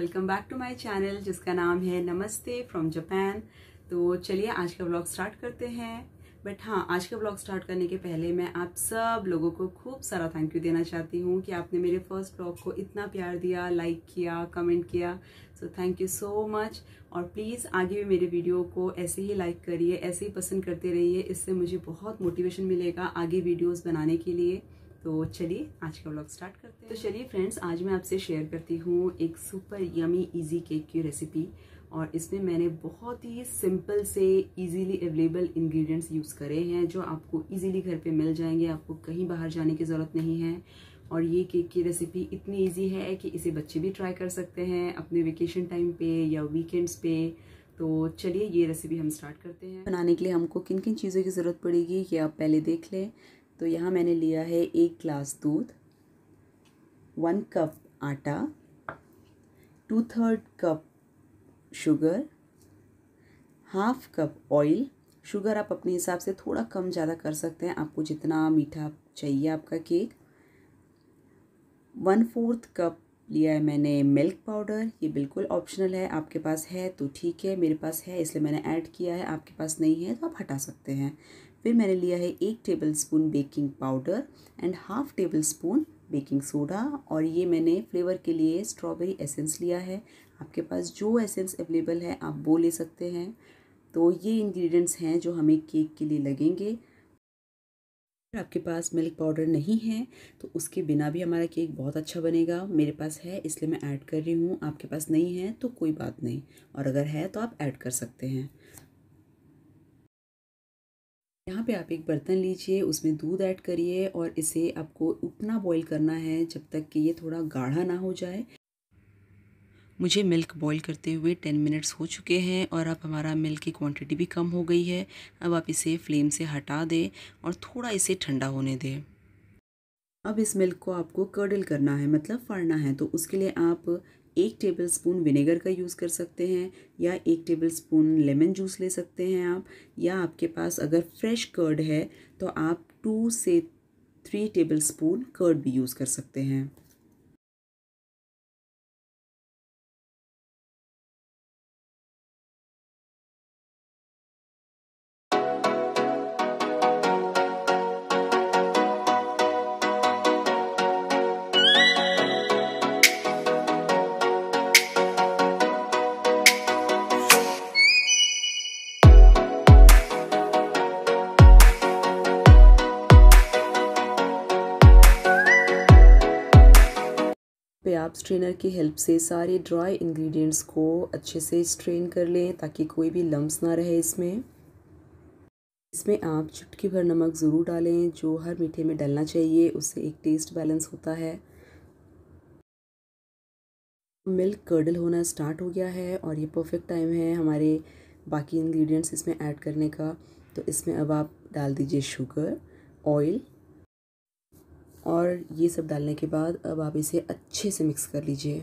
Welcome back to my channel जिसका नाम है नमस्ते फ्रॉम जापान। तो चलिए आज का व्लॉग स्टार्ट करते हैं। बट हाँ, आज का व्लॉग स्टार्ट करने के पहले मैं आप सब लोगों को खूब सारा थैंक यू देना चाहती हूँ कि आपने मेरे फर्स्ट व्लॉग को इतना प्यार दिया, लाइक किया, कमेंट किया। So thank you so much. और प्लीज़ आगे भी मेरे वीडियो को ऐसे ही लाइक करिए, ऐसे ही पसंद करते रहिए। इससे मुझे बहुत मोटिवेशन मिलेगा आगे वीडियोज़ बनाने के लिए। तो चलिए आज का व्लॉग स्टार्ट करते हैं। तो चलिए फ्रेंड्स, आज मैं आपसे शेयर करती हूँ एक सुपर यमी इजी केक की रेसिपी। और इसमें मैंने बहुत ही सिंपल से इजीली अवेलेबल इंग्रेडिएंट्स यूज़ करे हैं जो आपको इजीली घर पे मिल जाएंगे। आपको कहीं बाहर जाने की ज़रूरत नहीं है। और ये केक की रेसिपी इतनी इजी है कि इसे बच्चे भी ट्राई कर सकते हैं अपने वेकेशन टाइम पे या वीकेंड्स पे। तो चलिए ये रेसिपी हम स्टार्ट करते हैं। बनाने के लिए हमको किन किन चीज़ों की ज़रूरत पड़ेगी ये आप पहले देख लें। तो यहाँ मैंने लिया है 1 ग्लास दूध, 1 कप आटा, 2/3 cup sugar, half cup oil. Sugar आप अपने हिसाब से थोड़ा कम ज़्यादा कर सकते हैं, आपको जितना मीठा चाहिए आपका केक। 1/4 कप लिया है मैंने मिल्क पाउडर। ये बिल्कुल ऑप्शनल है, आपके पास है तो ठीक है, मेरे पास है इसलिए मैंने ऐड किया है। आपके पास नहीं है तो आप हटा सकते हैं। फिर मैंने लिया है 1 tablespoon baking powder and half tablespoon baking soda. और ये मैंने फ्लेवर के लिए स्ट्रॉबेरी एसेंस लिया है। आपके पास जो एसेंस अवेलेबल है आप वो ले सकते हैं। तो ये इंग्रेडिएंट्स हैं जो हमें केक के लिए लगेंगे। अगर आपके पास मिल्क पाउडर नहीं है तो उसके बिना भी हमारा केक बहुत अच्छा बनेगा। मेरे पास है इसलिए मैं ऐड कर रही हूँ, आपके पास नहीं है तो कोई बात नहीं, और अगर है तो आप ऐड कर सकते हैं। यहाँ पे आप एक बर्तन लीजिए, उसमें दूध ऐड करिए और इसे आपको उतना बॉईल करना है जब तक कि ये थोड़ा गाढ़ा ना हो जाए। मुझे मिल्क बॉईल करते हुए 10 मिनट्स हो चुके हैं और अब हमारा मिल्क की क्वांटिटी भी कम हो गई है। अब आप इसे फ्लेम से हटा दें और थोड़ा इसे ठंडा होने दें। अब इस मिल्क को आपको कर्डल करना है, मतलब फाड़ना है। तो उसके लिए आप 1 टेबलस्पून विनेगर का यूज़ कर सकते हैं या 1 टेबलस्पून लेमन जूस ले सकते हैं आप। या आपके पास अगर फ्रेश कर्ड है तो आप 2 से 3 टेबलस्पून कर्ड भी यूज़ कर सकते हैं। पे आप स्ट्रेनर की हेल्प से सारे ड्राई इंग्रेडिएंट्स को अच्छे से स्ट्रेन कर लें ताकि कोई भी लम्स ना रहे इसमें। इसमें आप चुटकी भर नमक ज़रूर डालें, जो हर मीठे में डलना चाहिए, उससे एक टेस्ट बैलेंस होता है। मिल्क कर्डल होना स्टार्ट हो गया है और ये परफेक्ट टाइम है हमारे बाकी इंग्रेडिएंट्स इसमें ऐड करने का। तो इसमें अब आप डाल दीजिए शुगर, ऑयल, और ये सब डालने के बाद अब आप इसे अच्छे से मिक्स कर लीजिए।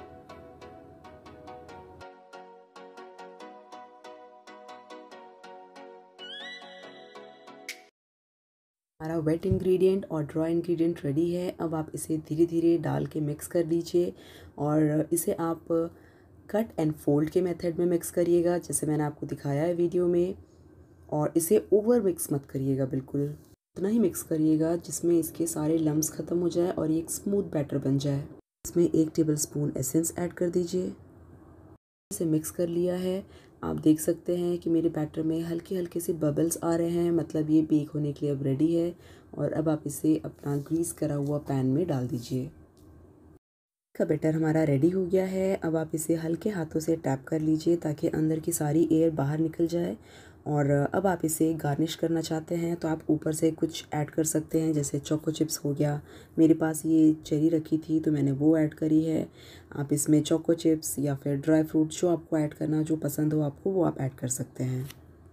हमारा वेट इंग्रेडिएंट और ड्राई इंग्रेडिएंट रेडी है। अब आप इसे धीरे धीरे डाल के मिक्स कर लीजिए और इसे आप कट एंड फोल्ड के मेथड में मिक्स करिएगा जैसे मैंने आपको दिखाया है वीडियो में। और इसे ओवर मिक्स मत करिएगा, बिल्कुल उतना ही मिक्स करिएगा जिसमें इसके सारे लम्स ख़त्म हो जाए और ये एक स्मूथ बैटर बन जाए। इसमें 1 टेबलस्पून एसेंस ऐड कर दीजिए। इसे मिक्स कर लिया है। आप देख सकते हैं कि मेरे बैटर में हल्के हल्के से बबल्स आ रहे हैं, मतलब ये बेक होने के लिए अब रेडी है। और अब आप इसे अपना ग्रीस करा हुआ पैन में डाल दीजिए। का बैटर हमारा रेडी हो गया है। अब आप इसे हल्के हाथों से टैप कर लीजिए ताकि अंदर की सारी एयर बाहर निकल जाए। और अब आप इसे गार्निश करना चाहते हैं तो आप ऊपर से कुछ ऐड कर सकते हैं, जैसे चोको चिप्स हो गया। मेरे पास ये चेरी रखी थी तो मैंने वो ऐड करी है। आप इसमें चोको चिप्स या फिर ड्राई फ्रूट जो आपको ऐड करना, जो पसंद हो आपको, वो आप ऐड कर सकते हैं।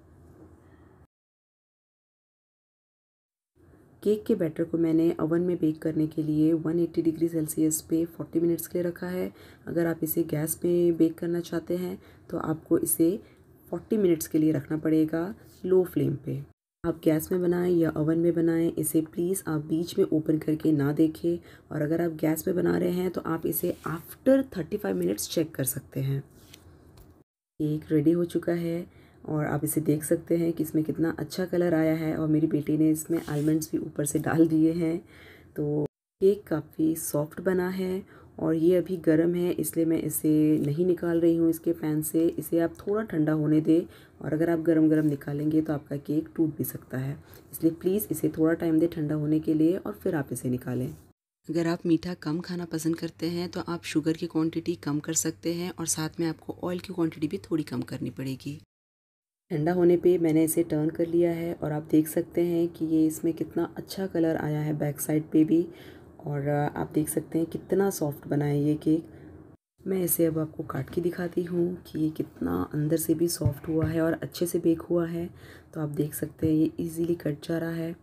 केक के बैटर को मैंने ओवन में बेक करने के लिए 180 डिग्री सेल्सियस पे 40 मिनट्स के लिए रखा है। अगर आप इसे गैस पे बेक करना चाहते हैं तो आपको इसे 40 मिनट्स के लिए रखना पड़ेगा लो फ्लेम पे। आप गैस में बनाएं या ओवन में बनाएं, इसे प्लीज़ आप बीच में ओपन करके ना देखें। और अगर आप गैस में बना रहे हैं तो आप इसे आफ्टर 35 मिनट्स चेक कर सकते हैं। केक रेडी हो चुका है और आप इसे देख सकते हैं कि इसमें कितना अच्छा कलर आया है और मेरी बेटी ने इसमें आलमंड्स भी ऊपर से डाल दिए हैं। तो केक काफ़ी सॉफ्ट बना है और ये अभी गर्म है, इसलिए मैं इसे नहीं निकाल रही हूँ इसके पैन से। इसे आप थोड़ा ठंडा होने दें और अगर आप गरम गरम निकालेंगे तो आपका केक टूट भी सकता है, इसलिए प्लीज़ इसे थोड़ा टाइम दें ठंडा होने के लिए और फिर आप इसे निकालें। अगर आप मीठा कम खाना पसंद करते हैं तो आप शुगर की क्वांटिटी कम कर सकते हैं और साथ में आपको ऑयल की क्वांटिटी भी थोड़ी कम करनी पड़ेगी। ठंडा होने पे मैंने इसे टर्न कर लिया है और आप देख सकते हैं कि ये इसमें कितना अच्छा कलर आया है बैक साइड पे भी। और आप देख सकते हैं कितना सॉफ्ट बना है ये केक। मैं इसे अब आपको काट के दिखाती हूँ कि ये कितना अंदर से भी सॉफ्ट हुआ है और अच्छे से बेक हुआ है। तो आप देख सकते हैं ये इजीली कट जा रहा है।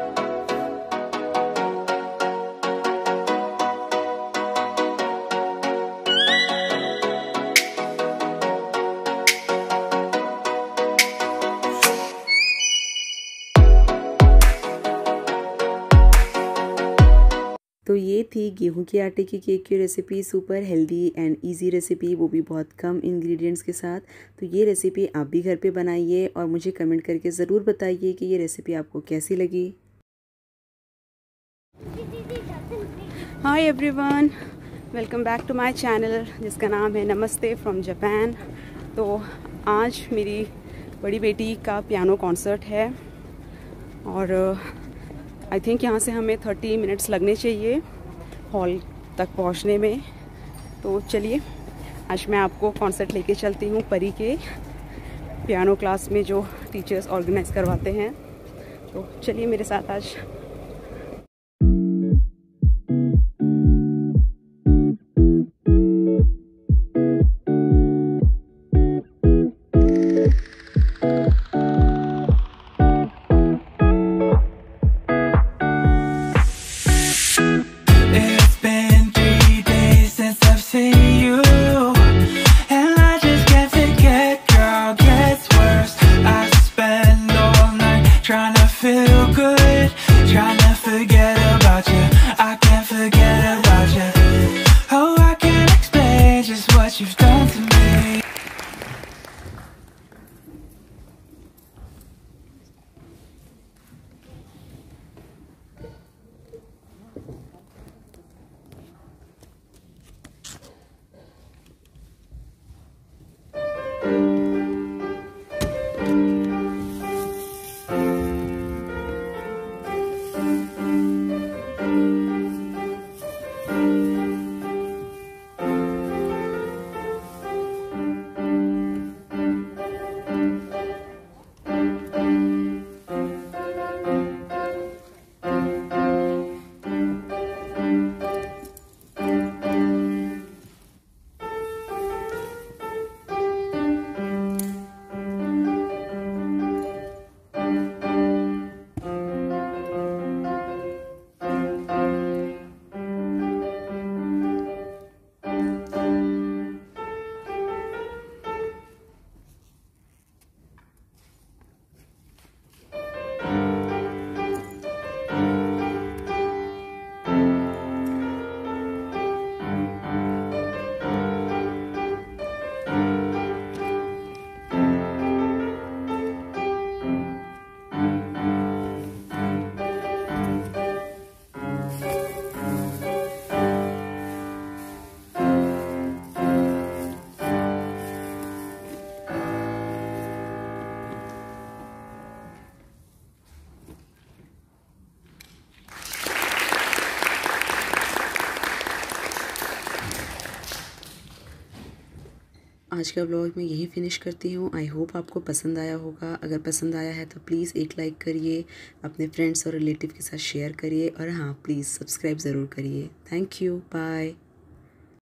तो ये थी गेहूं के आटे की केक की recipe, super healthy and easy recipe, वो भी बहुत कम इंग्रेडिएंट्स के साथ। तो ये रेसिपी आप भी घर पे बनाइए और मुझे कमेंट करके ज़रूर बताइए कि ये रेसिपी आपको कैसी लगी। Hi everyone, welcome back to my channel जिसका नाम है नमस्ते फ्रॉम जापान। तो आज मेरी बड़ी बेटी का पियानो कॉन्सर्ट है और आई थिंक यहाँ से हमें 30 मिनट्स लगने चाहिए हॉल तक पहुँचने में। तो चलिए आज मैं आपको कॉन्सर्ट लेके चलती हूँ परी के पियानो क्लास में जो टीचर्स ऑर्गेनाइज करवाते हैं। तो चलिए मेरे साथ आज। आज का व्लॉग मैं यही फिनिश करती हूँ। आई होप आपको पसंद आया होगा। अगर पसंद आया है तो प्लीज़ एक लाइक करिए, अपने फ्रेंड्स और रिलेटिव के साथ शेयर करिए और हाँ प्लीज़ सब्सक्राइब ज़रूर करिए। Thank you, bye.